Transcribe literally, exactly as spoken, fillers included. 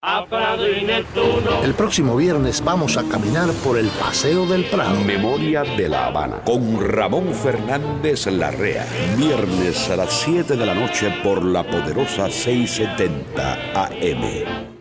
a Prado y Neptuno. El próximo viernes vamos a caminar por el Paseo del Prado. Memoria de La Habana, con Ramón Fernández Larrea. Viernes a las siete de la noche por la poderosa seiscientos setenta A M.